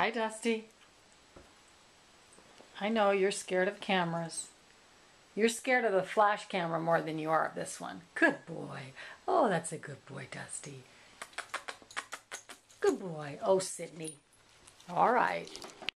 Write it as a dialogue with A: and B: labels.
A: Hi, Dusty. I know you're scared of cameras. You're scared of the flash camera more than you are of this one. Good boy. Oh, that's a good boy, Dusty. Good boy. Oh, Sydney. All right.